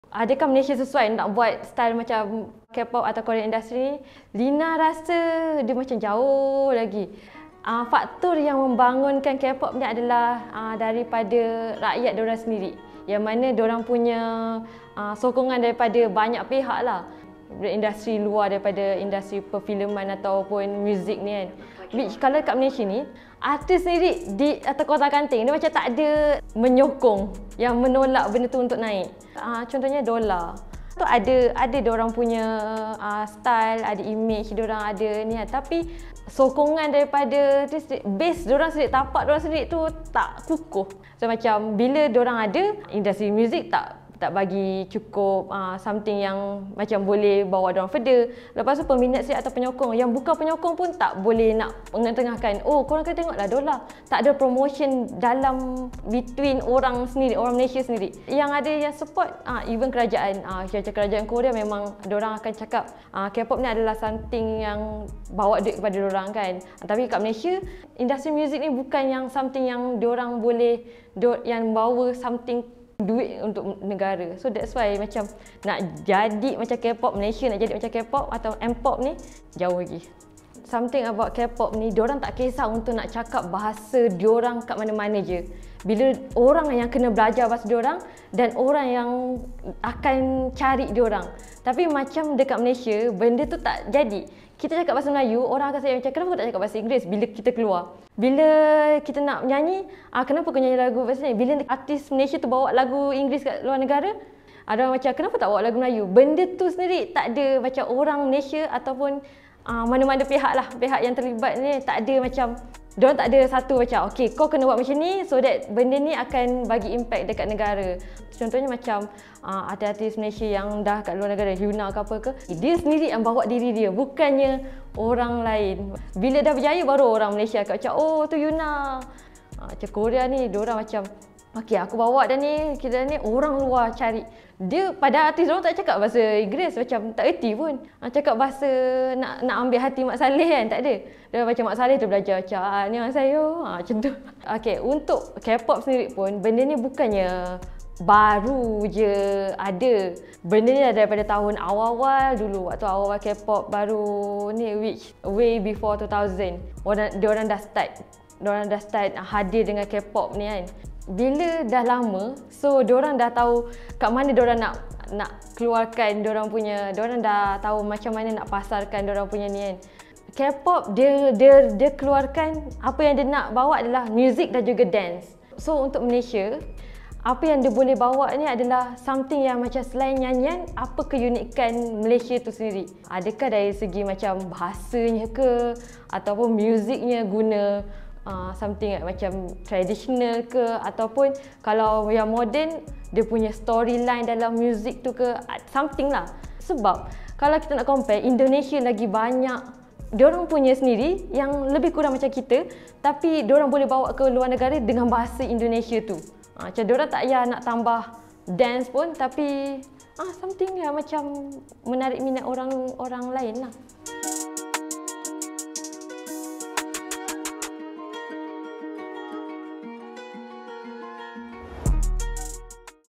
Adakah Malaysia sesuai nak buat style macam K-pop atau Korean industry ni? Lina rasa dia macam jauh lagi. Faktor yang membangunkan K-pop ni adalah daripada rakyat diorang sendiri. Yang mana diorang punya sokongan daripada banyak pihak lah. Industri luar daripada industri perfilman ataupun muzik ni kan. Which kalau kat Malaysia ni, artis sendiri di atas kotak kanting dia macam tak ada menyokong yang menolak benda tu untuk naik. Contohnya Dola. Tu ada diorang punya style, ada image diorang ada ni kan. Tapi sokongan daripada base diorang sendiri, tapak diorang sendiri tu tak kukuh. So macam bila diorang ada, industri muzik tak bagi cukup something yang macam boleh bawa diorang further. Lepas tu peminat sendiri atau penyokong yang bukan penyokong pun tak boleh nak tengah-tengahkan. Oh, korang kena tengoklah Dola. Tak ada promotion dalam between orang sendiri, orang Malaysia sendiri. Yang ada yang support even kerajaan. Macam kerajaan Korea memang diorang akan cakap K-pop ni adalah something yang bawa duit kepada diorang kan. Tapi kat Malaysia, industri muzik ni bukan yang something yang diorang boleh yang bawa something duit untuk negara. So that's why macam nak jadi macam K-pop Malaysia, nak jadi macam K-pop atau M-pop ni jauh lagi. Something about K-pop ni, diorang tak kisah untuk nak cakap bahasa diorang kat mana-mana je. Bila orang yang kena belajar bahasa diorang dan orang yang akan cari diorang. Tapi macam dekat Malaysia, benda tu tak jadi. Kita cakap bahasa Melayu, orang akan say macam kenapa kau tak cakap bahasa Inggeris bila kita keluar? Bila kita nak nyanyi, kenapa kau nyanyi lagu bahasa ni? Bila artis Malaysia tu bawa lagu Inggeris kat luar negara, ada orang macam kenapa tak bawa lagu Melayu? Benda tu sendiri tak ada macam orang Malaysia ataupun mana-mana pihak lah, pihak yang terlibat ni tak ada macam, diorang tak ada satu macam okay kau kena buat macam ni so that benda ni akan bagi impact dekat negara. Contohnya macam artis Malaysia yang dah kat luar negara, Hyuna ke apa ke, dia sendiri yang bawa diri dia, bukannya orang lain. Bila dah berjaya baru orang Malaysia akan macam oh tu Hyuna. Macam Korea ni diorang macam okay aku bawa dah ni, kita ni orang luar cari. Dia pada artis diorang tak cakap bahasa Inggeris, macam tak erti pun. Cakap bahasa nak ambil hati Mak Saleh kan, tak ada. Dia macam Mak Saleh tu belajar macam ni orang saya, macam tu. Okay, untuk K-pop sendiri pun benda ni bukannya baru je ada. Benda ni dah daripada tahun awal-awal dulu, waktu awal-awal K-pop baru ni, which way before 2000. Diorang dah start hadir dengan K-pop ni kan. Bila dah lama, so diorang dah tahu kat mana diorang nak keluarkan diorang punya, diorang dah tahu macam mana nak pasarkan diorang punya ni kan. K-pop dia keluarkan apa yang dia nak bawa adalah music dan juga dance. So untuk Malaysia, apa yang dia boleh bawa ni adalah something yang macam selain nyanyian, apa keunikan Malaysia tu sendiri. Adakah dari segi macam bahasanya ke ataupun muziknya guna something macam traditional ke, ataupun kalau yang modern dia punya storyline dalam muzik tu ke, something lah. Sebab kalau kita nak compare, Indonesia lagi banyak diorang punya sendiri yang lebih kurang macam kita, tapi diorang boleh bawa ke luar negara dengan bahasa Indonesia tu. Macam diorang tak payah nak tambah dance pun, tapi something yang macam menarik minat orang lain lah.